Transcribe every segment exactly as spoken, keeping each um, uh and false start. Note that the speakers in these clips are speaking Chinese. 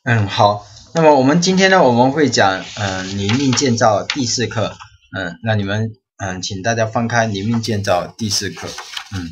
嗯，好。那么我们今天呢，我们会讲，嗯、呃，灵命建造第四课。嗯，那你们，嗯，请大家翻开灵命建造第四课。嗯，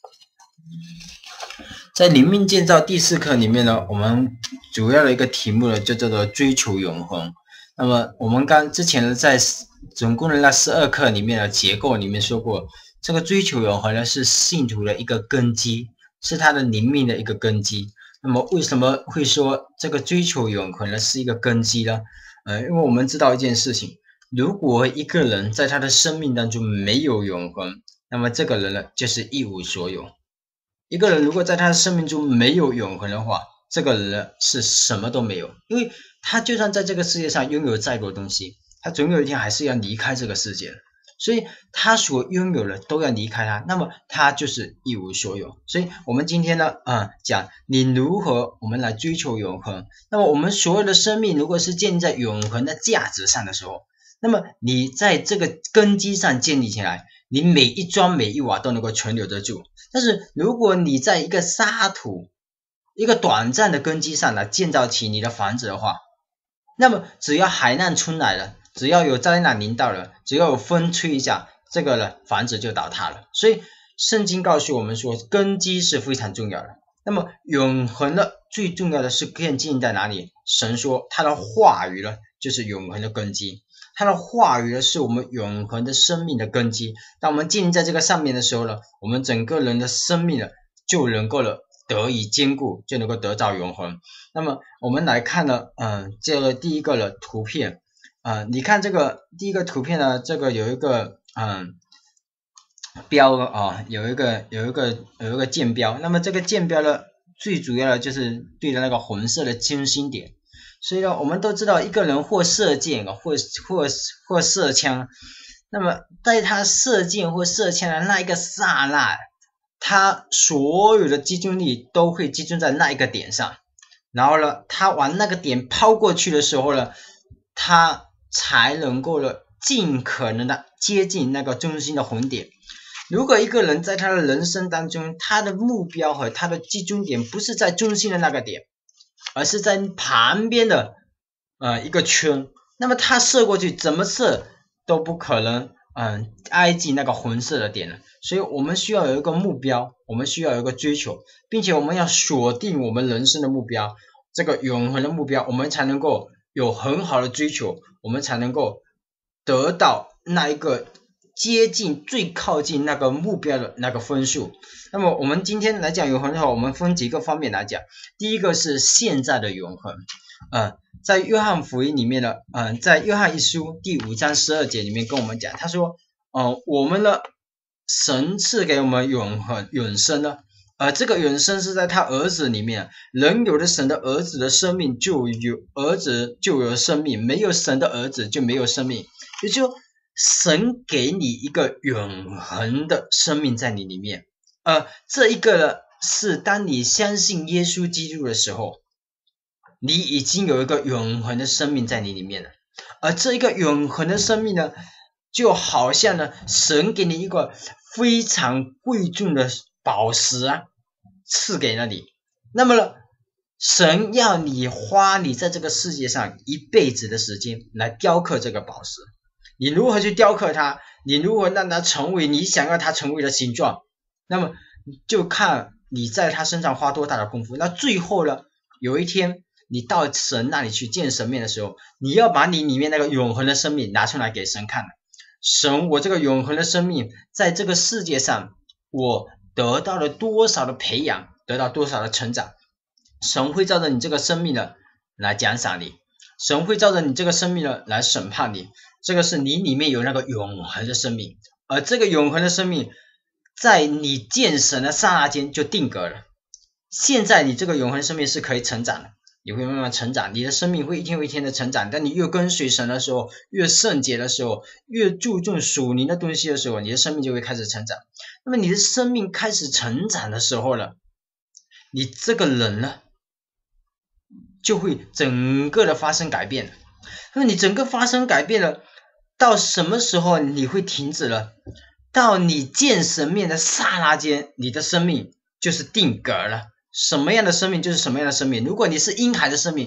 在灵命建造第四课里面呢，我们主要的一个题目呢，就叫做追求永恒。那么我们刚之前呢，在总共的那十二课里面的结构里面说过，这个追求永恒呢，是信徒的一个根基，是他的灵命的一个根基。那么为什么会说这个追求永恒呢是一个根基呢？呃，因为我们知道一件事情，如果一个人在他的生命当中没有永恒，那么这个人呢就是一无所有。一个人如果在他的生命中没有永恒的话，这个人呢是什么都没有，因为他就算在这个世界上拥有再多东西，他总有一天还是要离开这个世界。所以他所拥有的都要离开他，那么他就是一无所有。所以我们今天呢，呃，讲你如何我们来追求永恒。那么我们所有的生命如果是建立在永恒的价值上的时候，那么你在这个根基上建立起来，你每一砖每一瓦都能够存留得住。但是如果你在一个沙土、一个短暂的根基上来建造起你的房子的话，那么只要海难冲来了，只要有灾难临到了，只要有风吹一下，这个呢房子就倒塌了。所以圣经告诉我们说，根基是非常重要的。那么永恒的最重要的是建立在哪里？神说他的话语呢就是永恒的根基，他的话语呢是我们永恒的生命的根基。当我们建立在这个上面的时候呢，我们整个人的生命呢就能够了得以坚固，就能够得到永恒。那么我们来看呢，嗯、呃，这个第一个的图片，呃，你看这个第一个图片呢，这个有一个嗯、呃、标啊、哦，有一个有一个有一个箭标。那么这个箭标呢，最主要的就是对着那个红色的中心点。所以呢，我们都知道一个人或射箭啊，或或或射枪，那么在他射箭或射枪的那一个刹那，他所有的集中力都会集中在那一个点上，然后呢，他往那个点抛过去的时候呢，他才能够了尽可能的接近那个中心的红点。如果一个人在他的人生当中，他的目标和他的集中点不是在中心的那个点，而是在旁边的呃一个圈，那么他射过去怎么射都不可能嗯、呃、挨近那个红色的点了。所以我们需要有一个目标，我们需要有一个追求，并且我们要锁定我们人生的目标，这个永恒的目标，我们才能够有很好的追求，我们才能够得到那一个接近最靠近那个目标的那个分数。那么我们今天来讲永恒的话，我们分几个方面来讲。第一个是现在的永恒，呃，在约翰福音里面呢，呃，在约翰一书第五章十二节里面跟我们讲，他说，呃，我们的神赐给我们永恒永生呢，而这个永生是在他儿子里面，人有了神的儿子的生命，就有儿子就有生命，没有神的儿子就没有生命。也就神给你一个永恒的生命在你里面，呃，这一个呢是当你相信耶稣基督的时候，你已经有一个永恒的生命在你里面了。而这一个永恒的生命呢，就好像呢神给你一个非常贵重的宝石啊，赐给了你。那么呢，神要你花你在这个世界上一辈子的时间来雕刻这个宝石。你如何去雕刻它，你如何让它成为你想要它成为的形状，那么就看你在它身上花多大的功夫。那最后呢，有一天你到神那里去见神面的时候，你要把你里面那个永恒的生命拿出来给神看。神，我这个永恒的生命在这个世界上，我得到了多少的培养，得到多少的成长，神会照着你这个生命呢来奖赏你，神会照着你这个生命呢来审判你。这个是你里面有那个永恒的生命，而这个永恒的生命在你见神的刹那间就定格了。现在你这个永恒生命是可以成长的，你会慢慢成长，你的生命会一天一天的成长。但你越跟随神的时候，越圣洁的时候，越注重属灵的东西的时候，你的生命就会开始成长。那么你的生命开始成长的时候了，你这个人呢就会整个的发生改变。那么你整个发生改变了，到什么时候你会停止了？到你见神面的刹那间，你的生命就是定格了。什么样的生命就是什么样的生命。如果你是婴孩的生命，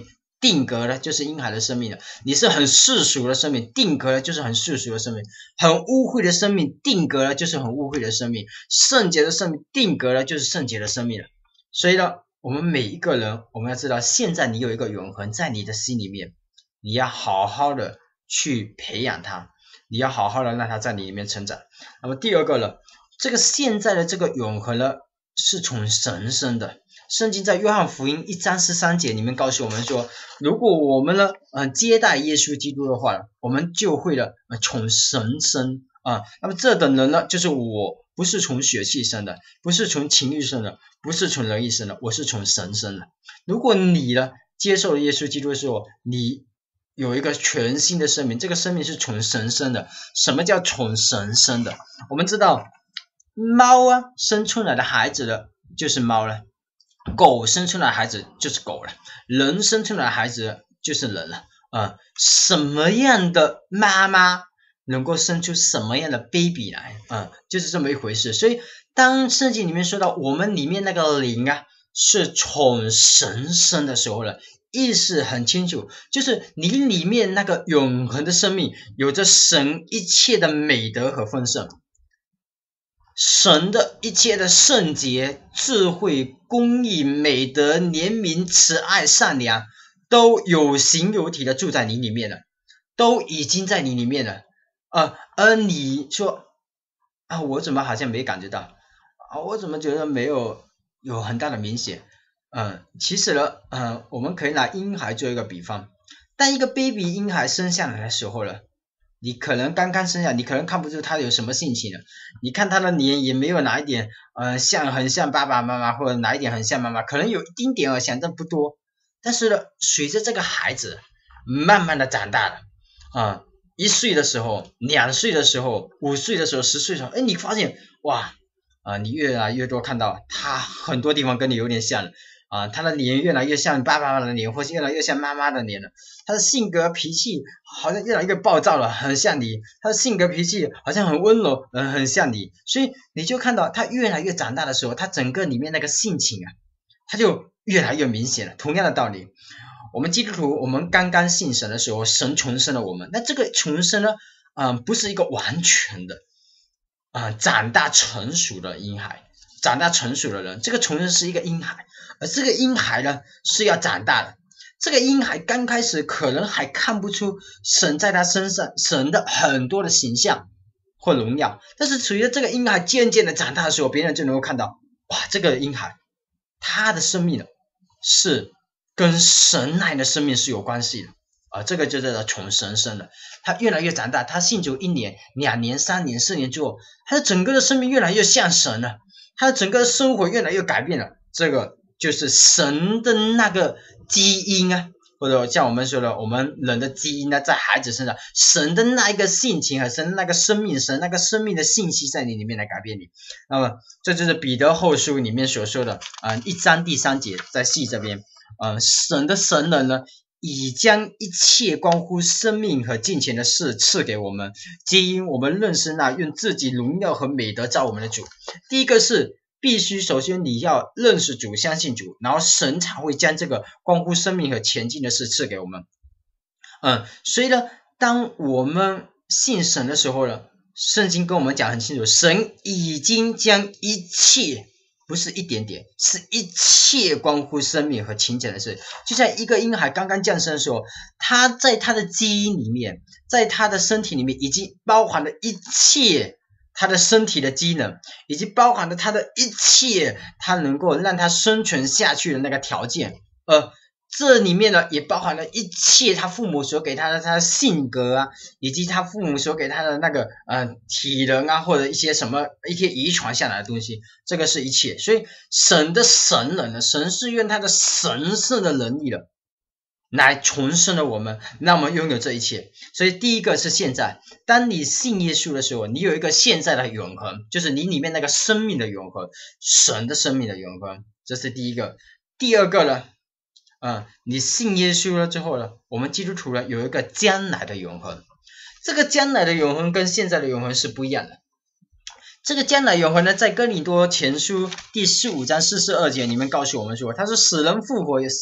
定格了就是婴孩的生命了。你是很世俗的生命，定格了就是很世俗的生命；很污秽的生命，定格了就是很污秽的生命；圣洁的生命，定格了就是圣洁的生命了。所以呢，我们每一个人，我们要知道，现在你有一个永恒在你的心里面，你要好好的去培养它，你要好好的让它在你里面成长。那么第二个呢，这个现在的这个永恒呢，是从神生的。圣经在约翰福音一章十三节里面告诉我们说，如果我们呢，呃，接待耶稣基督的话，我们就会呢，呃，从神生啊、呃。那么这等人呢，就是我不是从血气生的，不是从情欲生的，不是从人意生的，我是从神生的。如果你呢接受了耶稣基督的时候，你有一个全新的生命，这个生命是从神生的。什么叫从神生的？我们知道猫啊生出来的孩子的就是猫了，狗生出来的孩子就是狗了，人生出来的孩子就是人了啊、呃！什么样的妈妈能够生出什么样的 baby 来啊、呃？就是这么一回事。所以当圣经里面说到我们里面那个灵啊是从神生的时候了，意思很清楚，就是你里面那个永恒的生命有着神一切的美德和丰盛，神的一切的圣洁、智慧、公义、美德、怜悯、慈爱、善良都有形有体的住在你里面了，都已经在你里面了。呃，而你说啊，我怎么好像没感觉到啊？我怎么觉得没有有很大的明显？嗯、呃，其实呢，呃，我们可以拿婴孩做一个比方，当一个 baby 婴孩生下来的时候呢，你可能刚刚生下，你可能看不出他有什么性情了。你看他的脸也没有哪一点，呃，像很像爸爸妈妈，或者哪一点很像妈妈，可能有一丁点儿像，但不多。但是呢，随着这个孩子慢慢的长大了，啊、呃，一岁的时候，两岁的时候，五岁的时候，十岁的时候，哎，你发现哇，啊、呃，你越来越多看到他很多地方跟你有点像了。啊，他的脸越来越像爸爸的脸，或是越来越像妈妈的脸了。他的性格脾气好像越来越暴躁了，很像你。他的性格脾气好像很温柔，嗯，很像你。所以你就看到他越来越长大的时候，他整个里面那个性情啊，他就越来越明显了。同样的道理，我们基督徒，我们刚刚信神的时候，神重生了我们。那这个重生呢，嗯、呃，不是一个完全的，啊、呃，长大成熟的婴孩。长大成熟的人，这个重生是一个婴孩，而这个婴孩呢是要长大的。这个婴孩刚开始可能还看不出神在他身上神的很多的形象或荣耀，但是随着这个婴孩渐渐的长大的时候，别人就能够看到，哇，这个婴孩他的生命是跟神来的生命是有关系的啊，这个就叫做从神生的。他越来越长大，他信主一年、两年、三年、四年之后，他的整个的生命越来越像神了。他的整个生活越来越改变了，这个就是神的那个基因啊，或者像我们说的，我们人的基因呢，在孩子身上，神的那一个性情和神的那个生命，神那个生命的信息在你里面来改变你。那么这就是彼得后书里面所说的啊、呃，一章第三节，在系这边，呃，神的神人呢，已将一切关乎生命和金钱的事赐给我们，皆因我们认识那用自己荣耀和美德造我们的主。第一个是必须首先你要认识主，相信主，然后神才会将这个关乎生命和前进的事赐给我们。嗯，所以呢，当我们信神的时候呢，圣经跟我们讲很清楚，神已经将一切，不是一点点，是一切关乎生命和情感的事。就像一个婴孩刚刚降生的时候，他在他的基因里面，在他的身体里面已经包含了一切他的身体的机能，以及包含了他的一切他能够让他生存下去的那个条件。呃，这里面呢也包含了一切他父母所给他的他的性格啊，以及他父母所给他的那个呃体能啊，或者一些什么一些遗传下来的东西，这个是一切。所以神的神人呢，神是用他的神圣的能力了来重生了我们，让我们拥有这一切。所以第一个是现在，当你信耶稣的时候，你有一个现在的永恒，就是你里面那个生命的永恒，神的生命的永恒，这是第一个。第二个呢，嗯，你信耶稣了之后呢，我们基督徒呢有一个将来的永恒。这个将来的永恒跟现在的永恒是不一样的。这个将来永恒呢，在哥林多前书第十五章四十二节里面告诉我们说，他说死人复活也是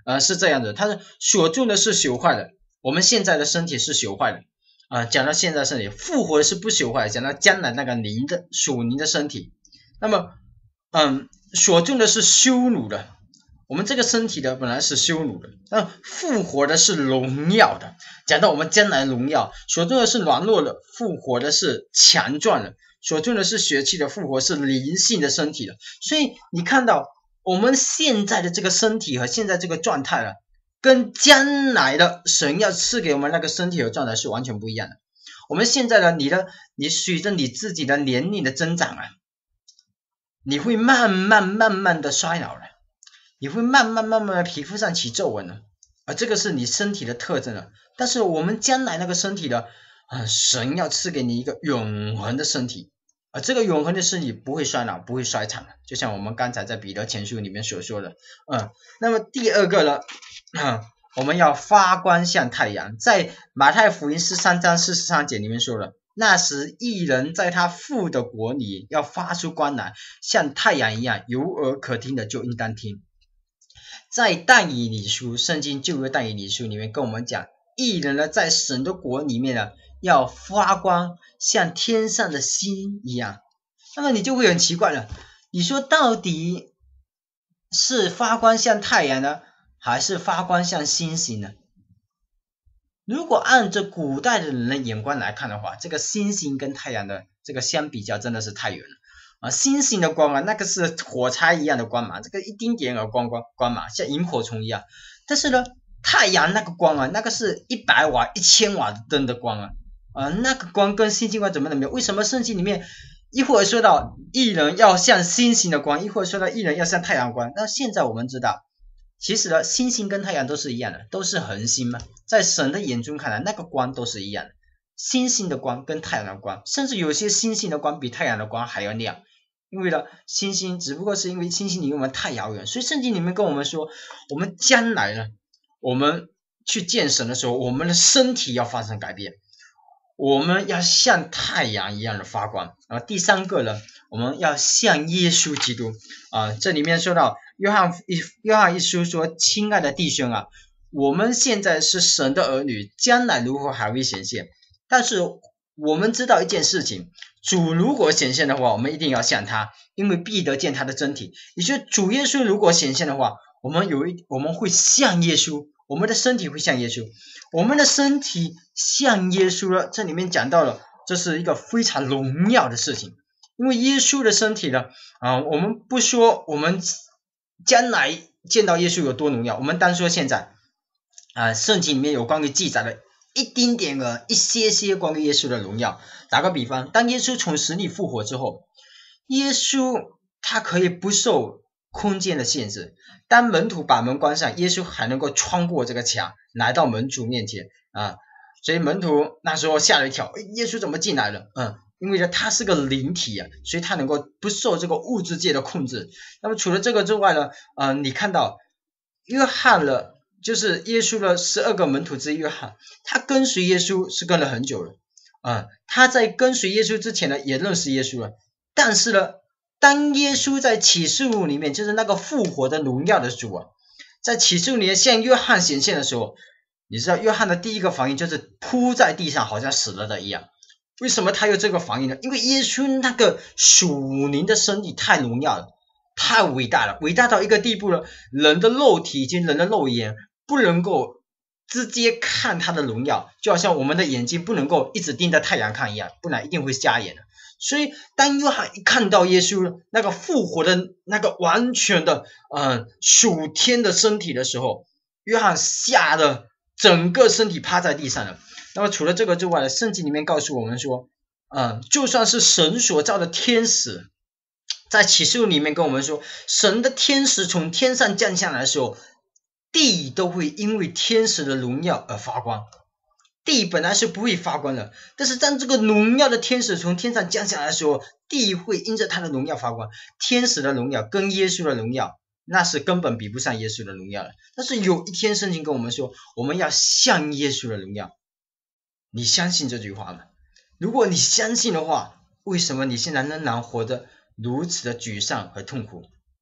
呃，是这样的，他是所种的是朽坏的，我们现在的身体是朽坏的，啊、呃，讲到现在身体，复活的是不朽坏的，讲到将来那个灵的属灵的身体，那么，嗯，所种的是羞辱的，我们这个身体的本来是羞辱的，但复活的是荣耀的，讲到我们将来荣耀，所种的是软弱的，复活的是强壮的，所种的是血气的，复活是灵性的身体的，所以你看到。我们现在的这个身体和现在这个状态啊，跟将来的神要赐给我们那个身体和状态是完全不一样的。我们现在的你的，你随着你自己的年龄的增长啊，你会慢慢慢慢的衰老了，你会慢慢慢慢的皮肤上起皱纹了，而这个是你身体的特征了。但是我们将来那个身体的，啊，神要赐给你一个永恒的身体。而这个永恒的身体不会衰老，不会衰残的，就像我们刚才在彼得前书里面所说的，嗯，那么第二个呢，嗯，我们要发光像太阳，在马太福音十三章四十三节里面说了，那时义人在他父的国里要发出光来，像太阳一样，有耳可听的就应当听。在但以理书，圣经旧约但以理书里面跟我们讲，义人呢在神的国里面呢，要发光，像天上的星一样。那么你就会很奇怪了，你说到底是发光像太阳呢，还是发光像星星呢？如果按照古代的人的眼光来看的话，这个星星跟太阳的这个相比较真的是太远了啊！星星的光啊，那个是火柴一样的光芒，这个一丁点儿光光光芒，像萤火虫一样。但是呢，太阳那个光啊，那个是一百瓦、一千瓦的灯的光啊。啊、呃，那个光跟星星光怎么能没有？为什么圣经里面一会儿说到义人要像星星的光，一会儿说到义人要像太阳光？那现在我们知道，其实呢，星星跟太阳都是一样的，都是恒星嘛。在神的眼中看来，那个光都是一样的，星星的光跟太阳的光，甚至有些星星的光比太阳的光还要亮。因为呢，星星只不过是因为星星离我们太遥远，所以圣经里面跟我们说，我们将来呢，我们去见神的时候，我们的身体要发生改变。我们要像太阳一样的发光。然后第三个呢，我们要像耶稣基督啊、呃。这里面说到约翰一约翰一书说，亲爱的弟兄啊，我们现在是神的儿女，将来如何还会显现。但是我们知道一件事情，主如果显现的话，我们一定要像他，因为必得见他的真体。也就是主耶稣如果显现的话，我们有一我们会像耶稣，我们的身体会像耶稣。我们的身体像耶稣了，这里面讲到了，这是一个非常荣耀的事情。因为耶稣的身体呢，啊、呃，我们不说我们将来见到耶稣有多荣耀，我们单说现在，啊、呃，圣经里面有关于记载的一丁点的一些些关于耶稣的荣耀。打个比方，当耶稣从死里复活之后，耶稣他可以不受空间的限制，当门徒把门关上，耶稣还能够穿过这个墙来到门徒面前啊，所以门徒那时候吓了一跳，耶稣怎么进来了？嗯，因为呢他是个灵体啊，所以他能够不受这个物质界的控制。那么除了这个之外呢，呃，你看到约翰了，就是耶稣的十二个门徒之一约翰，他跟随耶稣是跟了很久了啊、嗯，他在跟随耶稣之前呢也认识耶稣了，但是呢，当耶稣在启示录里面，就是那个复活的荣耀的主啊，在启示录里面向约翰显现的时候，你知道约翰的第一个反应就是扑在地上，好像死了的一样。为什么他有这个反应呢？因为耶稣那个属灵的身体太荣耀了，太伟大了，伟大到一个地步了，人的肉体以及人的肉眼不能够直接看他的荣耀，就好像我们的眼睛不能够一直盯着太阳看一样，不然一定会瞎眼的。所以当约翰一看到耶稣那个复活的那个完全的呃属天的身体的时候，约翰吓得整个身体趴在地上了。那么除了这个之外呢，圣经里面告诉我们说，呃，就算是神所造的天使，在启示录里面跟我们说，神的天使从天上降下来的时候，地都会因为天使的荣耀而发光。地本来是不会发光的，但是当这个荣耀的天使从天上降下来的时候，地会因着他的荣耀发光。天使的荣耀跟耶稣的荣耀，那是根本比不上耶稣的荣耀的。但是有一天圣经跟我们说，我们要像耶稣的荣耀。你相信这句话吗？如果你相信的话，为什么你现在仍然活得如此的沮丧和痛苦？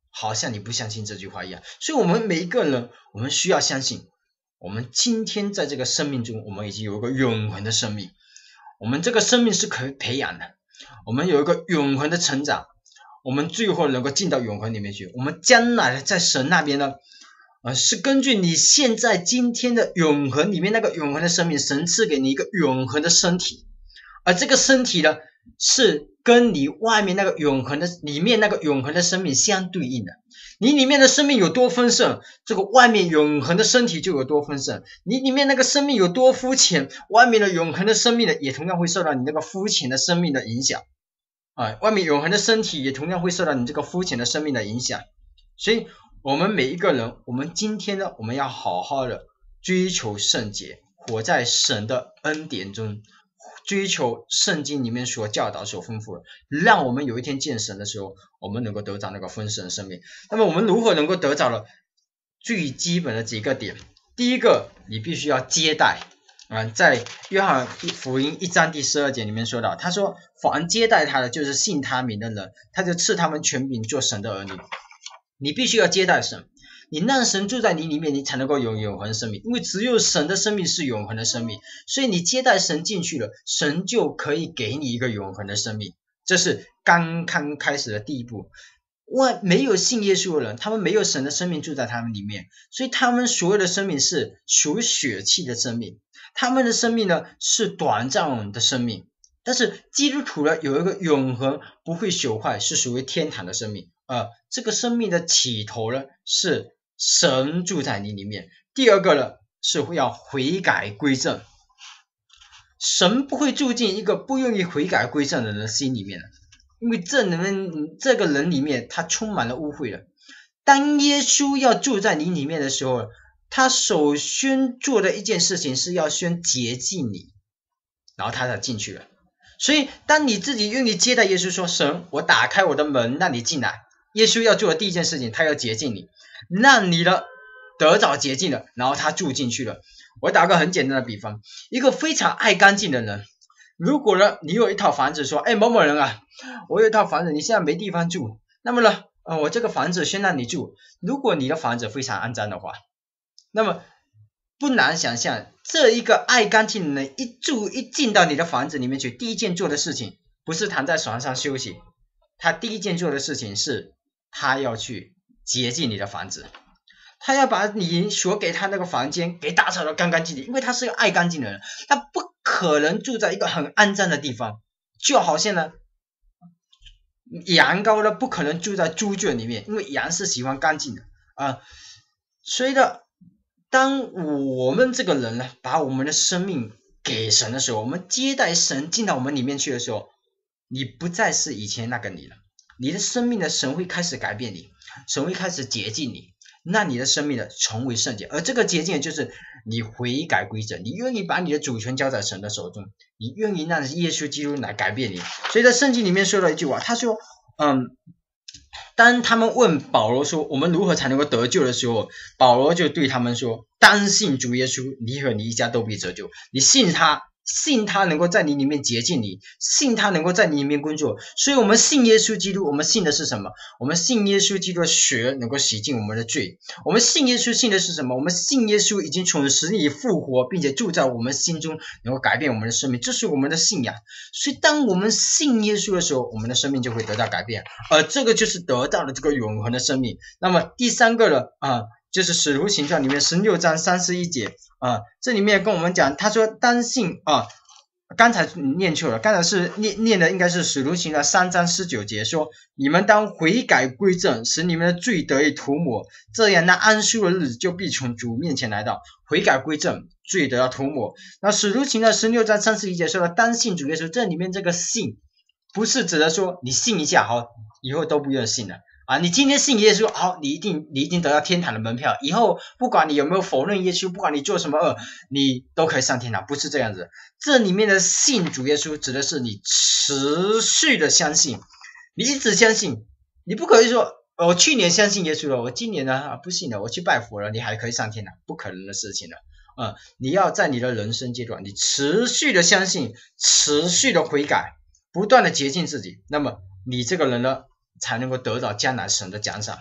好像你不相信这句话一样。所以我们每一个人，我们需要相信，我们今天在这个生命中，我们已经有一个永恒的生命，我们这个生命是可以培养的，我们有一个永恒的成长，我们最后能够进到永恒里面去。我们将来在神那边呢，呃，是根据你现在今天的永恒里面那个永恒的生命，神赐给你一个永恒的身体，而这个身体呢，是跟你外面那个永恒的里面那个永恒的生命相对应的。你里面的生命有多丰盛，这个外面永恒的身体就有多丰盛。你里面那个生命有多肤浅，外面的永恒的生命呢，也同样会受到你那个肤浅的生命的影响啊，外面永恒的身体也同样会受到你这个肤浅的生命的影响。所以我们每一个人，我们今天呢，我们要好好的追求圣洁，活在神的恩典中，追求圣经里面所教导所吩咐的，让我们有一天见神的时候，我们能够得着那个丰盛的生命。那么我们如何能够得着了？最基本的几个点，第一个，你必须要接待啊，在约翰福音一章第十二节里面说到，他说凡接待他的，就是信他名的人，他就赐他们权柄做神的儿女。你必须要接待神，你让神住在你里面，你才能够有永恒生命，因为只有神的生命是永恒的生命，所以你接待神进去了，神就可以给你一个永恒的生命。这是刚刚开始的第一步。外没有信耶稣的人，他们没有神的生命住在他们里面，所以他们所有的生命是属血气的生命，他们的生命呢是短暂的生命。但是基督徒呢有一个永恒不会朽坏，是属于天堂的生命。呃，这个生命的起头呢是神住在你里面。第二个呢是要悔改归正，神不会住进一个不愿意悔改归正的人的心里面的，因为这人这个人里面他充满了污秽了。当耶稣要住在你里面的时候，他首先做的一件事情是要先洁净你，然后他才进去了。所以当你自己愿意接待耶稣，说神，我打开我的门让你进来，耶稣要做的第一件事情，他要洁净你，让你的得着洁净了，然后他住进去了。我打个很简单的比方，一个非常爱干净的人，如果呢你有一套房子，说哎某某人啊，我有一套房子，你现在没地方住，那么呢呃我这个房子先让你住。如果你的房子非常肮脏的话，那么不难想象，这一个爱干净的人一住一进到你的房子里面去，第一件做的事情不是躺在床上休息，他第一件做的事情是他要去洁净你的房子，他要把你所给他那个房间给打扫得干干净净，因为他是个爱干净的人，他不可能住在一个很肮脏的地方。就好像呢羊羔呢不可能住在猪圈里面，因为羊是喜欢干净的啊。所以呢当我们这个人呢把我们的生命给神的时候，我们接待神进到我们里面去的时候，你不再是以前那个你了，你的生命的神会开始改变你，神会开始洁净你，让你的生命呢成为圣洁。而这个洁净就是你悔改归正，你愿意把你的主权交在神的手中，你愿意让耶稣基督来改变你。所以在圣经里面说了一句话，他说嗯，当他们问保罗说我们如何才能够得救的时候，保罗就对他们说，当信主耶稣，你和你一家都必得救。你信他，信他能够在你里面洁净你，信他能够在你里面工作。所以我们信耶稣基督，我们信的是什么？我们信耶稣基督的血能够洗净我们的罪。我们信耶稣信的是什么？我们信耶稣已经从死里复活，并且住在我们心中，能够改变我们的生命，这是我们的信仰。所以当我们信耶稣的时候，我们的生命就会得到改变，而这个就是得到了这个永恒的生命。那么第三个了啊，就是使徒行传里面十六章三十一节啊，这里面跟我们讲，他说当信啊，刚才念错了，刚才是念念的应该是使徒行传三章十九节，说你们当悔改归正，使你们的罪得以涂抹，这样那安息的日子就必从主面前来到。悔改归正，罪得要涂抹。那使徒行传十六章三十一节说了当信主耶稣，这里面这个信不是指的说你信一下好，以后都不用信了啊！你今天信耶稣，好，你一定你一定得到天堂的门票。以后不管你有没有否认耶稣，不管你做什么恶，你都可以上天堂，不是这样子。这里面的信主耶稣，指的是你持续的相信，你一直相信，你不可以说我去年相信耶稣了，我今年呢、啊、不信了，我去拜佛了，你还可以上天堂，不可能的事情了。啊、嗯，你要在你的人生阶段，你持续的相信，持续的悔改，不断的洁净自己，那么你这个人呢，才能够得到将来神的奖赏。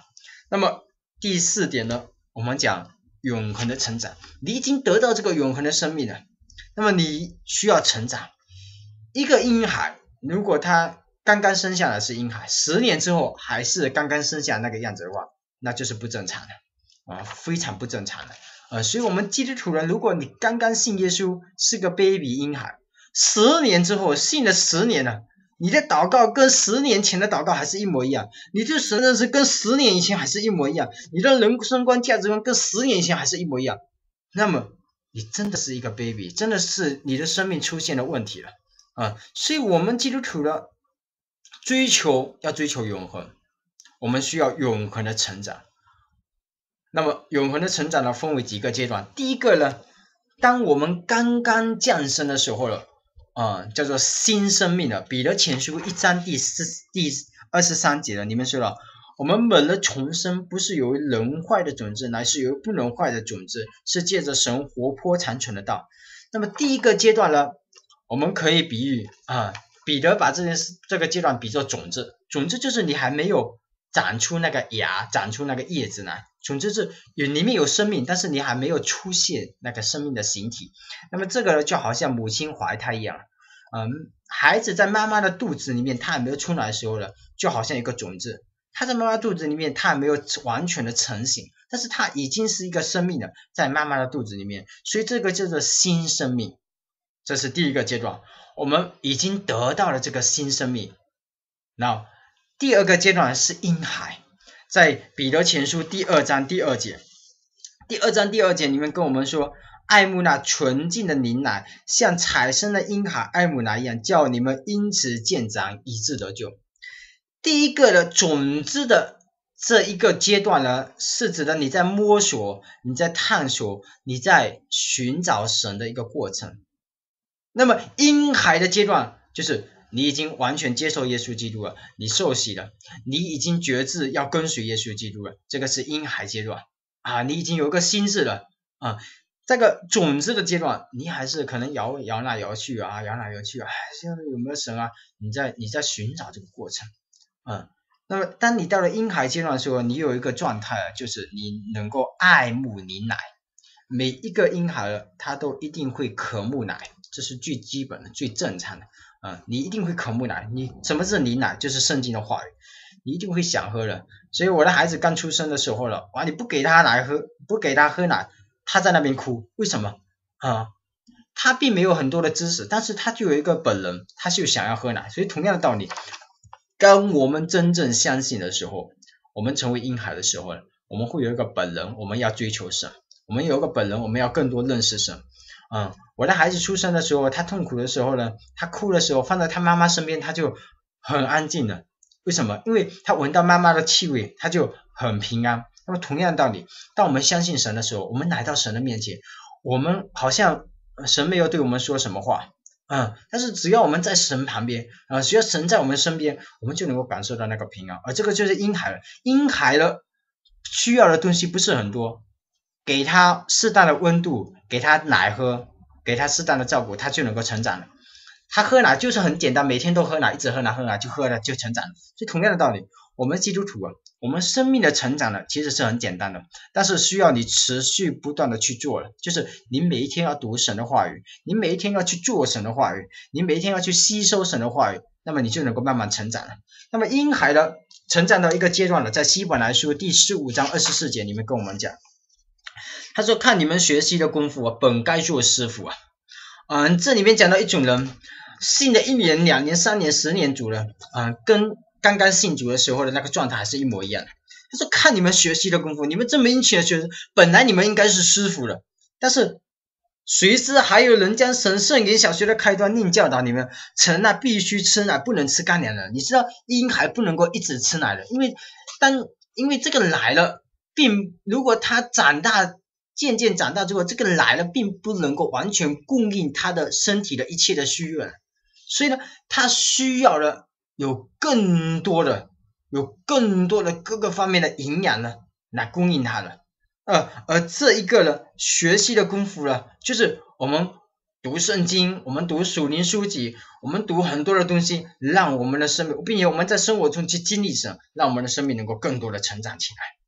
那么第四点呢，我们讲永恒的成长，你已经得到这个永恒的生命了，那么你需要成长。一个婴孩如果他刚刚生下来是婴孩，十年之后还是刚刚生下那个样子的话，那就是不正常的啊，非常不正常的。呃，所以我们基督徒人，如果你刚刚信耶稣是个 baby 婴孩，十年之后信了十年了，你的祷告跟十年前的祷告还是一模一样，你对神认识跟十年以前还是一模一样，你的人生观价值观跟十年以前还是一模一样，那么你真的是一个 baby， 真的是你的生命出现了问题了啊！所以我们基督徒的追求要追求永恒，我们需要永恒的成长。那么永恒的成长呢，分为几个阶段。第一个呢，当我们刚刚降生的时候了，啊、呃，叫做新生命了。彼得前书一章第四第二十三节了，你们说了，我们本的重生不是由于能坏的种子，乃是由于不能坏的种子，是借着神活泼长存的道。那么第一个阶段呢，我们可以比喻啊，彼得把这件事这个阶段比作种子，种子就是你还没有长出那个芽，长出那个叶子来。种子是有里面有生命，但是你还没有出现那个生命的形体。那么这个就好像母亲怀胎一样，嗯，孩子在妈妈的肚子里面，他还没有出来的时候呢，就好像一个种子，他在妈妈肚子里面，他还没有完全的成型，但是他已经是一个生命了，在妈妈的肚子里面，所以这个叫做新生命。这是第一个阶段，我们已经得到了这个新生命。那第二个阶段是婴孩。在彼得前书第二章第二节，第二章第二节里面跟我们说，爱慕那纯净的灵奶，像产生的婴孩爱慕奶一样，叫你们因此渐长，以致得救。第一个的种子的这一个阶段呢，是指的你在摸索，你在探索，你在寻找神的一个过程。那么婴孩的阶段就是你已经完全接受耶稣基督了，你受洗了，你已经决志要跟随耶稣基督了，这个是婴孩阶段啊，你已经有一个心智了啊。这个种子的阶段，你还是可能摇摇来摇去啊，摇来摇去啊，现在有没有神啊？你在你在寻找这个过程，嗯。那么当你到了婴孩阶段的时候，你有一个状态，就是你能够爱慕你奶。每一个婴孩他都一定会渴慕奶，这是最基本的、最正常的。啊，你一定会渴慕奶。你什么是你奶？就是圣经的话语，你一定会想喝的。所以我的孩子刚出生的时候了，哇，你不给他奶喝，不给他喝奶，他在那边哭，为什么？啊，他并没有很多的知识，但是他就有一个本能，他就想要喝奶。所以同样的道理，当我们真正相信的时候，我们成为婴孩的时候，我们会有一个本能，我们要追求神，我们有一个本能，我们要更多认识神。嗯，我的孩子出生的时候，他痛苦的时候呢，他哭的时候，放在他妈妈身边，他就很安静了。为什么？因为他闻到妈妈的气味，他就很平安。那么同样的道理，当我们相信神的时候，我们来到神的面前，我们好像神没有对我们说什么话，嗯，但是只要我们在神旁边，啊、呃，只要神在我们身边，我们就能够感受到那个平安。而这个就是婴孩了，婴孩了需要的东西不是很多。给他适当的温度，给他奶喝，给他适当的照顾，他就能够成长了。他喝奶就是很简单，每天都喝奶，一直喝奶喝奶就喝了就成长了。所以同样的道理，我们基督徒啊，我们生命的成长呢其实是很简单的，但是需要你持续不断的去做了，就是你每一天要读神的话语，你每一天要去做神的话语，你每一天要去吸收神的话语，那么你就能够慢慢成长了。那么婴孩的成长到一个阶段了，在希伯来书第十五章二十四节里面跟我们讲，他说看你们学习的功夫啊，本该做师傅啊。嗯，这里面讲到一种人信了一年、两年、三年、十年主了，嗯，跟刚刚信主的时候的那个状态还是一模一样的。他说看你们学习的功夫，你们这么殷勤的学生，本来你们应该是师傅了，但是谁知还有人将神圣言小学的开端另教导你们，成那必须吃奶不能吃干粮的。你知道婴孩不能够一直吃奶的，因为当因为这个奶了，并如果他长大渐渐长大之后，这个奶了并不能够完全供应他的身体的一切的需要，所以呢，他需要了有更多的、有更多的各个方面的营养呢，来供应他的。呃，而这一个呢，学习的功夫呢，就是我们读圣经，我们读属灵书籍，我们读很多的东西，让我们的生命，并且我们在生活中去经历神，让我们的生命能够更多的成长起来。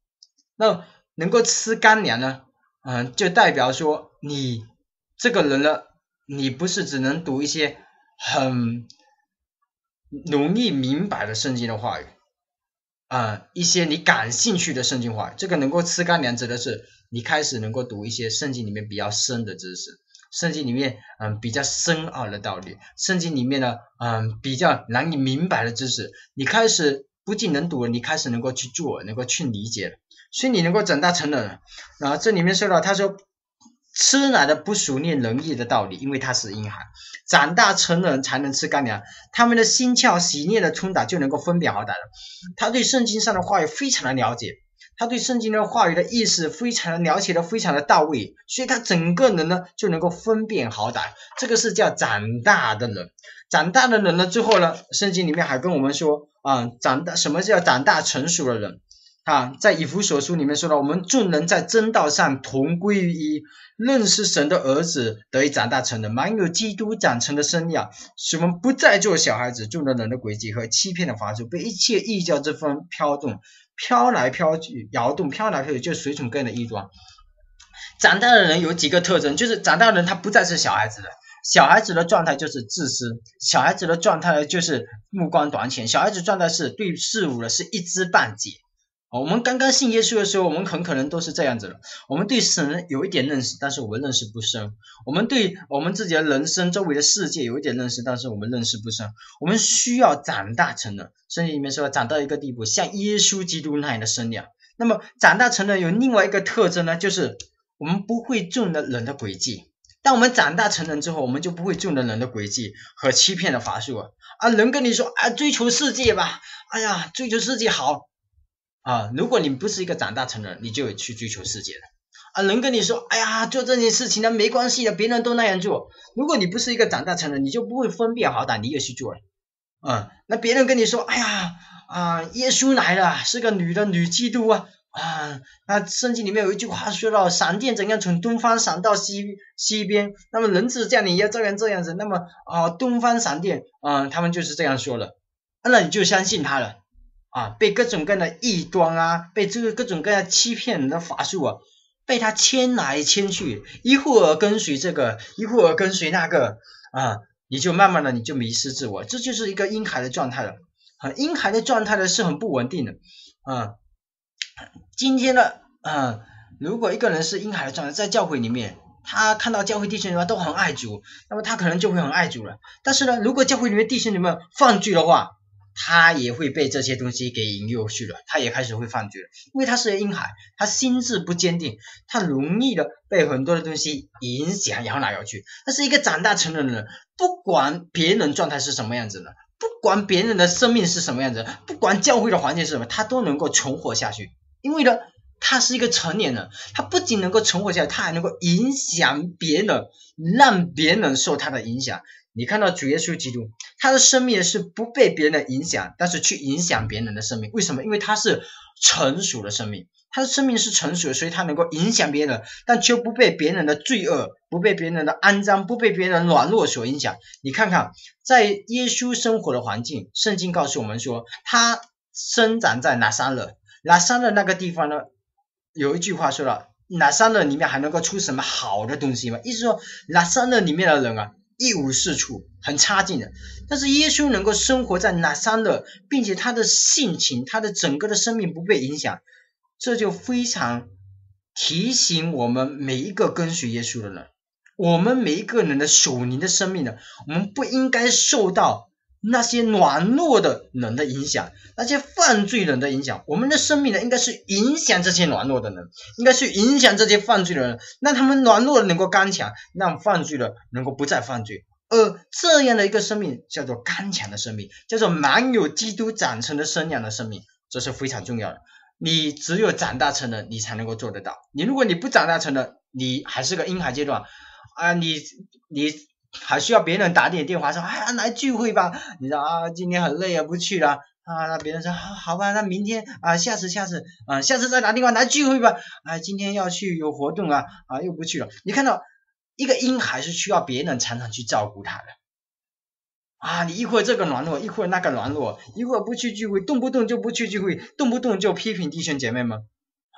那能够吃干粮呢，嗯、呃，就代表说你这个人呢，你不是只能读一些很容易明白的圣经的话语，啊、呃，一些你感兴趣的圣经话语。这个能够吃干粮指的是你开始能够读一些圣经里面比较深的知识，圣经里面嗯比较深奥的道理，圣经里面呢嗯比较难以明白的知识，你开始不仅能读了，你开始能够去做，能够去理解了，所以你能够长大成人了。然后这里面说到，他说吃奶的不熟练仁义的道理，因为他是婴孩，长大成人才能吃干粮，他们的心窍洗练的冲打就能够分辨好歹了。他对圣经上的话语非常的了解，他对圣经的话语的意思非常的了解的非常的到位，所以他整个人呢就能够分辨好歹，这个是叫长大的人。长大的人呢，最后呢，圣经里面还跟我们说啊、嗯，长大什么叫长大成熟的人啊？在以弗所书里面说到，我们众人在真道上同归于一，认识神的儿子，得以长大成人，满有基督长成的身量，使我们不再做小孩子，中了人的诡计和欺骗的法术，被一切异教之风飘动，飘来飘去，摇动，飘来飘去，就随从各人的异端。长大的人有几个特征，就是长大的人他不再是小孩子了。小孩子的状态就是自私，小孩子的状态就是目光短浅，小孩子状态是对事物的是一知半解。我们刚刚信耶稣的时候，我们很可能都是这样子的，我们对神有一点认识，但是我们认识不深，我们对我们自己的人生周围的世界有一点认识，但是我们认识不深，我们需要长大成人。圣经里面说长到一个地步，像耶稣基督那样的身量。那么长大成人有另外一个特征呢，就是我们不会中了人的诡计。当我们长大成人之后，我们就不会中了人的诡计和欺骗的法术啊！啊，人跟你说啊，追求世界吧，哎呀，追求世界好啊！如果你不是一个长大成人，你就去追求世界了啊！人跟你说，哎呀，做这件事情呢没关系的，别人都那样做。如果你不是一个长大成人，你就不会分辨好歹，你也去做了。嗯，那别人跟你说，哎呀啊，耶稣来了，是个女的女基督啊。啊，那圣经里面有一句话说到，闪电怎样从东方闪到西西边，那么人子降临也照样这样子。那么啊，东方闪电，啊，他们就是这样说了，那你就相信他了啊。被各种各样的异端啊，被这个各种各样欺骗人的法术啊，被他牵来牵去，一会儿跟随这个，一会儿跟随那个啊，你就慢慢的你就迷失自我，这就是一个婴孩的状态了啊。婴孩的状态呢是很不稳定的啊。今天呢，嗯，如果一个人是婴孩的状态，在教会里面，他看到教会弟兄姊妹都很爱主，那么他可能就会很爱主了。但是呢，如果教会里面弟兄姊妹犯罪的话，他也会被这些东西给引诱去了，他也开始会犯罪了，因为他是婴孩，他心智不坚定，他容易的被很多的东西影响，摇来摇去。但是一个长大成人的人，不管别人状态是什么样子的，不管别人的生命是什么样子，不管教会的环境是什么，他都能够存活下去。因为呢，他是一个成年人，他不仅能够存活下来，他还能够影响别人，让别人受他的影响。你看到主耶稣基督，他的生命是不被别人影响，但是去影响别人的生命。为什么？因为他是成熟的生命，他的生命是成熟的，所以他能够影响别人，但却不被别人的罪恶，不被别人的肮脏，不被别人的软弱所影响。你看看，在耶稣生活的环境，圣经告诉我们说，他生长在拿撒勒。拿撒勒那个地方呢，有一句话说了，拿撒勒里面还能够出什么好的东西吗？意思说，拿撒勒里面的人啊，一无是处，很差劲的。但是耶稣能够生活在拿撒勒，并且他的性情，他的整个的生命不被影响，这就非常提醒我们每一个跟随耶稣的人，我们每一个人的属灵的生命呢，我们不应该受到那些软弱的人的影响，那些犯罪人的影响，我们的生命呢，应该是影响这些软弱的人，应该是影响这些犯罪的人，让他们软弱的能够刚强，让犯罪的能够不再犯罪。而这样的一个生命叫做刚强的生命，叫做满有基督长成的身量的生命，这是非常重要的。你只有长大成人，你才能够做得到。你如果你不长大成人，你还是个婴孩阶段啊，你你还需要别人打点电话说，哎呀，来聚会吧，你知道啊，今天很累啊，不去了啊。那别人说好，好吧，那明天啊，下次下次啊，下次再打电话来聚会吧。啊，今天要去有活动啊，啊，又不去了。你看到一个婴孩是需要别人常常去照顾他的啊，你一会儿这个软弱，一会儿那个软弱，一会儿不去聚会，动不动就不去聚会，动不动就批评弟兄姐妹们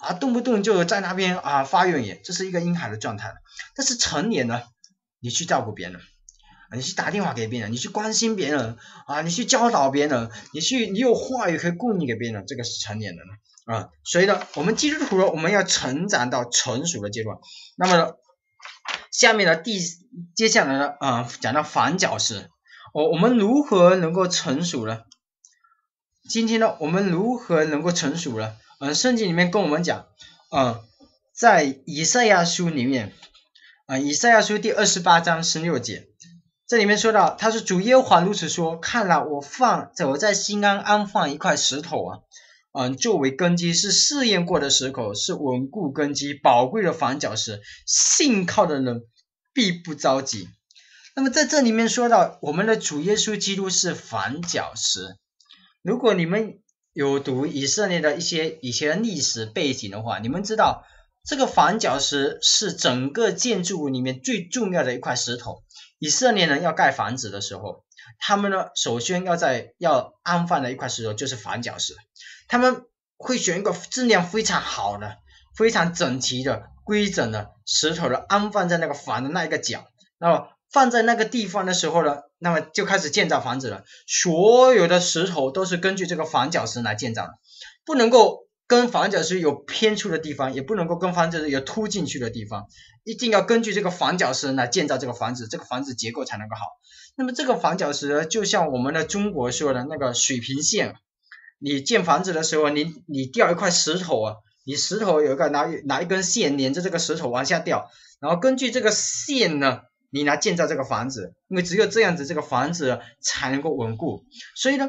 啊，动不动就在那边啊发怨言，这是一个婴孩的状态。但是成年了，你去照顾别人，你去打电话给别人，你去关心别人啊，你去教导别人，你去你有话语可以供应给别人，这个是成年人了啊。所以呢，我们基督徒呢，我们要成长到成熟的阶段。那么呢，下面的第接下来呢，啊、呃，讲到反角时，我、哦、我们如何能够成熟呢？今天呢，我们如何能够成熟呢？嗯、呃，圣经里面跟我们讲，嗯、呃，在以赛亚书里面，啊、呃，以赛亚书第二十八章十六节，这里面说到，他说主耶和华如此说，看了我放我在西安安放一块石头啊，嗯、呃，作为根基，是试验过的石头，是稳固根基、宝贵的反角石，信靠的人必不着急。那么在这里面说到，我们的主耶稣基督是反角石。如果你们有读以色列的一些以前的历史背景的话，你们知道这个反角石是整个建筑物里面最重要的一块石头。以色列人要盖房子的时候，他们呢首先要在要安放的一块石头就是反角石，他们会选一个质量非常好的、非常整齐的、规整的石头的安放在那个房的那一个角，然后放在那个地方的时候呢，那么就开始建造房子了。所有的石头都是根据这个反角石来建造的，不能够跟反角石有偏出的地方，也不能够跟反角石有凸进去的地方，一定要根据这个反角石来建造这个房子，这个房子结构才能够好。那么这个反角石呢，就像我们的中国说的那个水平线，你建房子的时候，你你掉一块石头啊，你石头有一个拿拿一根线连着这个石头往下掉，然后根据这个线呢，你来建造这个房子，因为只有这样子这个房子才能够稳固。所以呢，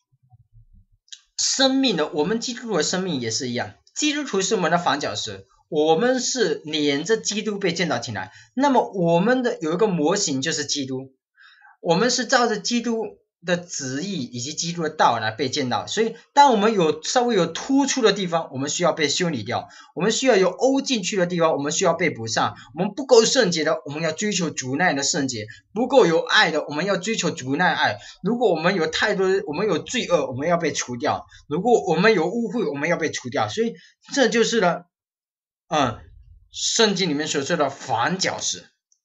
生命的我们基督徒的生命也是一样，基督徒是我们的反角石，我们是连着基督被建造起来。那么我们的有一个模型就是基督，我们是照着基督的旨意以及基督的道来被建造，所以当我们有稍微有突出的地方，我们需要被修理掉，我们需要有凹进去的地方，我们需要被补上，我们不够圣洁的，我们要追求主内的圣洁，不够有爱的，我们要追求主内爱。如果我们有太多我们有罪恶，我们要被除掉，如果我们有污秽，我们要被除掉。所以这就是呢嗯，圣经里面所说的反角石，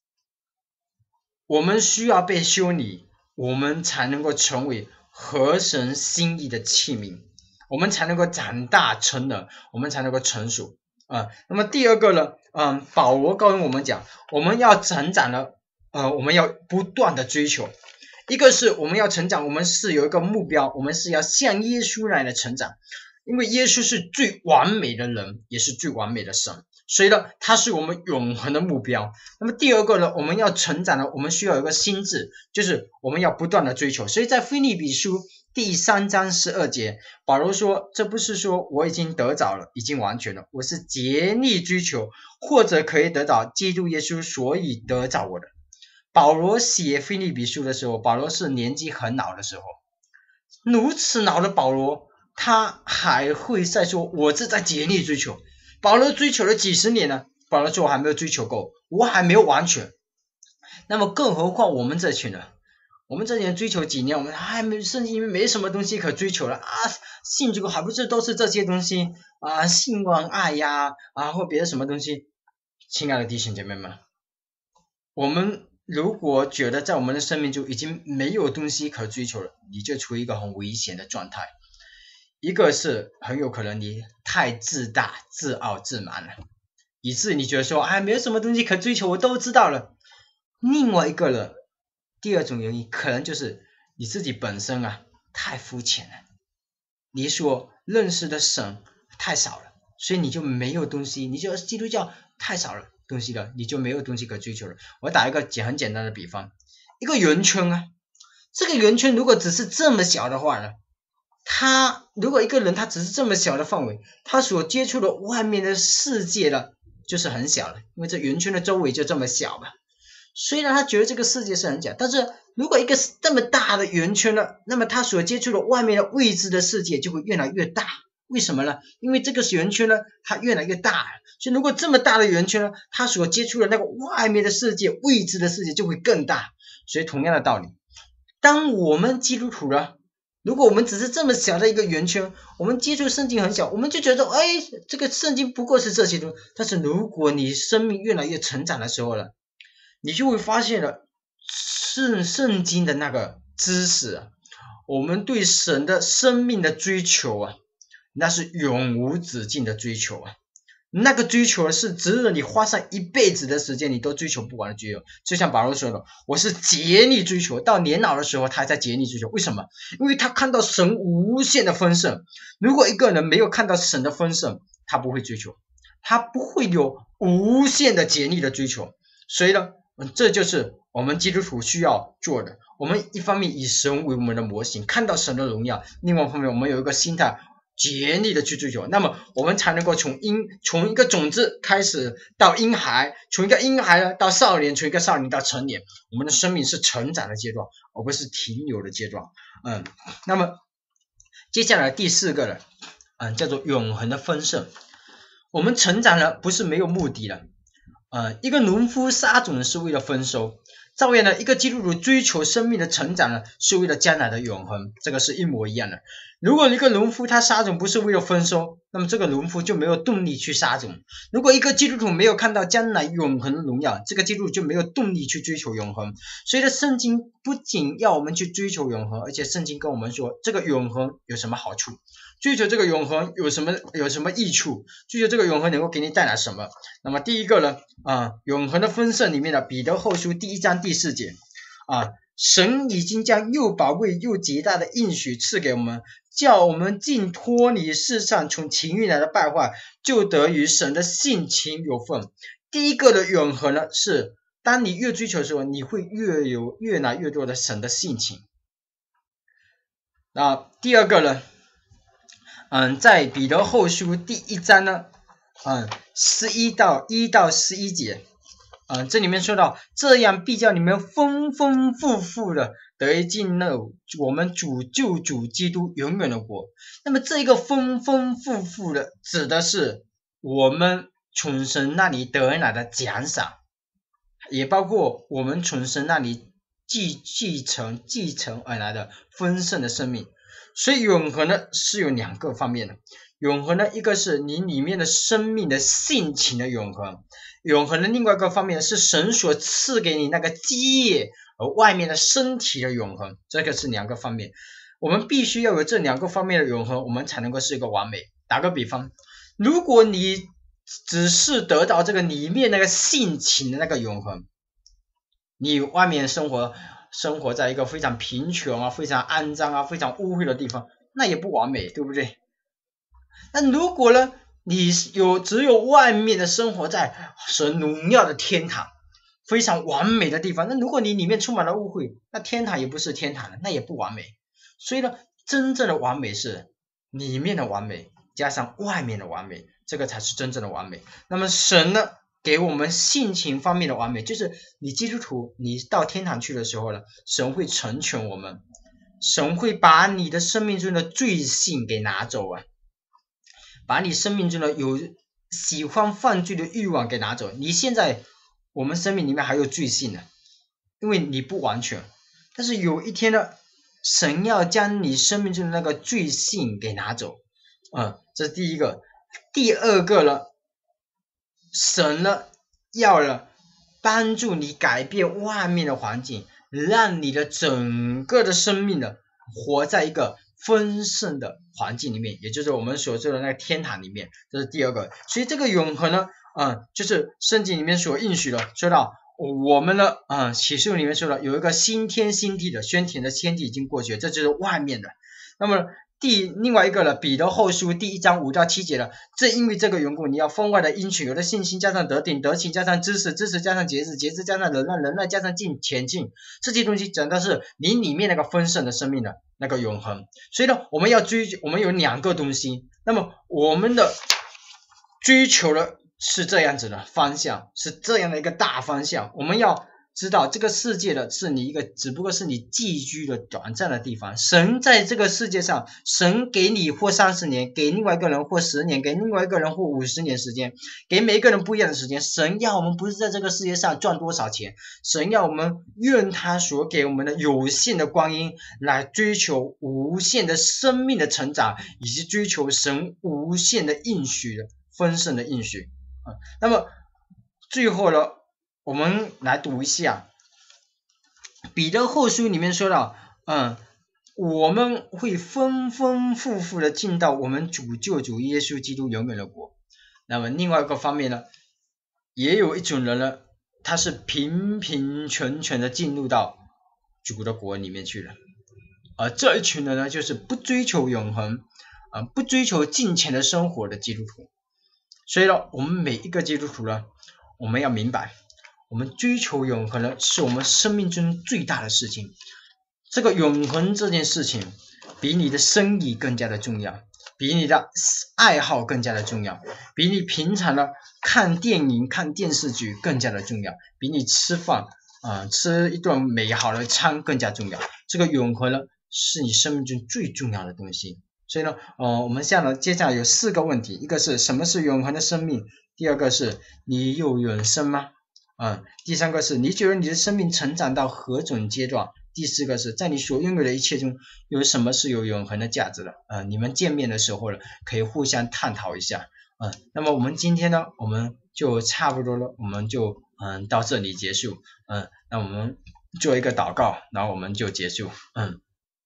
我们需要被修理，我们才能够成为合神心意的器皿，我们才能够长大成人，我们才能够成熟啊、呃。那么第二个呢，嗯、呃，保罗告诉我们讲，我们要成长了，呃，我们要不断的追求。一个是我们要成长，我们是有一个目标，我们是要向耶稣来的成长，因为耶稣是最完美的人，也是最完美的神。所以呢，它是我们永恒的目标。那么第二个呢，我们要成长呢，我们需要有一个心智，就是我们要不断的追求。所以在腓立比书第三章十二节，保罗说，这不是说我已经得着了，已经完全了，我是竭力追求，或者可以得到基督耶稣，所以得着我的。保罗写腓立比书的时候，保罗是年纪很老的时候，如此老的保罗，他还会再说我是在竭力追求。保罗追求了几十年了，保罗说我还没有追求够，我还没有完全。那么更何况我们这群人，我们这群人追求几年，我们还没圣经里面没什么东西可追求了啊！信主还不是都是这些东西啊，信望爱呀啊，或别的什么东西。亲爱的弟兄姐妹们，我们如果觉得在我们的生命中已经没有东西可追求了，你就处于一个很危险的状态。一个是很有可能你太自大、自傲、自满了，以致你觉得说，哎，没有什么东西可追求，我都知道了。另外一个了，第二种原因可能就是你自己本身啊太肤浅了，你所认识的神太少了，所以你就没有东西，你就基督教太少了东西了，你就没有东西可追求了。我打一个简很简单的比方，一个圆圈啊，这个圆圈如果只是这么小的话呢，他如果一个人他只是这么小的范围，他所接触的外面的世界呢就是很小的，因为这圆圈的周围就这么小嘛。虽然他觉得这个世界是很小，但是如果一个这么大的圆圈呢，那么他所接触的外面的未知的世界就会越来越大。为什么呢？因为这个圆圈呢它越来越大，所以如果这么大的圆圈呢，他所接触的那个外面的世界未知的世界就会更大。所以同样的道理，当我们基督徒呢如果我们只是这么小的一个圆圈，我们接触圣经很小，我们就觉得，哎，这个圣经不过是这些东西。但是如果你生命越来越成长的时候了，你就会发现了圣圣经的那个知识啊，我们对神的生命的追求啊，那是永无止境的追求啊。那个追求是值得你花上一辈子的时间，你都追求不完的追求。就像保罗说的，我是竭力追求，到年老的时候他还在竭力追求。为什么？因为他看到神无限的丰盛。如果一个人没有看到神的丰盛，他不会追求，他不会有无限的竭力的追求。所以呢，这就是我们基督徒需要做的。我们一方面以神为我们的模型，看到神的荣耀；另外一方面，我们有一个心态，竭力的去追求，那么我们才能够从婴从一个种子开始到婴孩，从一个婴孩呢到少年，从一个少年到成年，我们的生命是成长的阶段，而不是停留的阶段。嗯，那么接下来第四个呢，嗯，叫做永恒的丰盛。我们成长了不是没有目的了，呃，一个农夫撒种是为了丰收。照样呢，一个基督徒追求生命的成长呢，是为了将来的永恒，这个是一模一样的。如果一个农夫他撒种不是为了丰收，那么这个农夫就没有动力去撒种。如果一个基督徒没有看到将来永恒的荣耀，这个基督徒就没有动力去追求永恒。所以呢，圣经不仅要我们去追求永恒，而且圣经跟我们说，这个永恒有什么好处？追求这个永恒有什么有什么益处？追求这个永恒能够给你带来什么？那么第一个呢，啊，永恒的丰盛里面的彼得后书第一章第四节，啊，神已经将又宝贵又极大的应许赐给我们，叫我们尽脱离世上从情欲来的败坏，就得与神的性情有份。第一个的永恒呢，是当你越追求的时候，你会越有越来越多的神的性情。那第二个呢，嗯，在彼得后书第一章呢，嗯，十一到一到十一节，嗯，这里面说到，这样必叫你们丰丰富富的得进那我们主救主基督永远的国。那么这一个丰丰富富的，指的是我们从神那里得来的奖赏，也包括我们从神那里继继承继承而来的丰盛的生命。所以永恒呢是有两个方面的，永恒呢一个是你里面的生命的性情的永恒，永恒的另外一个方面是神所赐给你那个基业而外面的身体的永恒，这个是两个方面。我们必须要有这两个方面的永恒，我们才能够是一个完美。打个比方，如果你只是得到这个里面那个性情的那个永恒，你外面生活生活在一个非常贫穷啊、非常肮脏啊、非常污秽的地方，那也不完美，对不对？那如果呢，你有只有外面的生活在神荣耀的天堂，非常完美的地方，那如果你里面充满了污秽，那天堂也不是天堂了，那也不完美。所以呢，真正的完美是里面的完美加上外面的完美，这个才是真正的完美。那么神呢，给我们性情方面的完美，就是你基督徒你到天堂去的时候呢，神会成全我们，神会把你的生命中的罪性给拿走啊，把你生命中的有喜欢犯罪的欲望给拿走。你现在我们生命里面还有罪性呢，因为你不完全，但是有一天呢，神要将你生命中的那个罪性给拿走，嗯，这是第一个。第二个呢，神呢要了帮助你改变外面的环境，让你的整个的生命呢活在一个丰盛的环境里面，也就是我们所说的那个天堂里面，这是第二个。所以这个永恒呢，嗯，就是圣经里面所应许的，说到我们呢，嗯，启示录里面说了有一个新天新地的，宣甜的天地已经过去了，这就是外面的。那么第另外一个呢，彼得后书第一章五到七节了，正因为这个缘故，你要分外的殷勤，有的信心加上德定，德行加上知识，知识加上节制，节制加上忍耐，忍耐加上进前进，这些东西讲的是你里面那个丰盛的生命的那个永恒。所以呢，我们要追求，我们有两个东西，那么我们的追求的是这样子的方向，是这样的一个大方向，我们要知道这个世界的是你一个，只不过是你寄居的短暂的地方。神在这个世界上，神给你或三十年，给另外一个人或十年，给另外一个人或五十年时间，给每一个人不一样的时间。神要我们不是在这个世界上赚多少钱，神要我们用他所给我们的有限的光阴来追求无限的生命的成长，以及追求神无限的应许的丰盛的应许。啊，那么最后呢，我们来读一下彼得后书里面说到，嗯，我们会丰丰富富的进到我们主救主耶稣基督永远的国。那么另外一个方面呢，也有一种人呢，他是平平全全的进入到主的国里面去了。而这一群人呢，就是不追求永恒，啊，不追求金钱的生活的基督徒。所以呢，我们每一个基督徒呢，我们要明白，我们追求永恒呢，是我们生命中最大的事情。这个永恒这件事情，比你的生意更加的重要，比你的爱好更加的重要，比你平常的看电影、看电视剧更加的重要，比你吃饭啊、呃、吃一顿美好的餐更加重要。这个永恒呢，是你生命中最重要的东西。所以呢，呃，我们现在呢，接下来有四个问题，一个是什么是永恒的生命？第二个是你有永生吗？嗯，第三个是你觉得你的生命成长到何种阶段？第四个是在你所拥有的一切中，有什么是有永恒的价值的？呃，你们见面的时候呢，可以互相探讨一下。嗯，那么我们今天呢，我们就差不多了，我们就嗯到这里结束。嗯，那我们做一个祷告，然后我们就结束。嗯。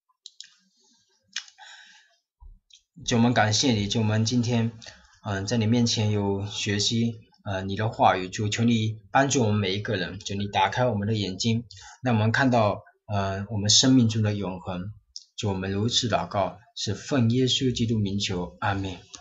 就我们感谢你，就我们今天嗯、呃、在你面前有学习呃你的话语，就求你帮助我们每一个人，就你打开我们的眼睛，让我们看到呃我们生命中的永恒。就我们如此祷告，是奉耶稣基督名求，阿们。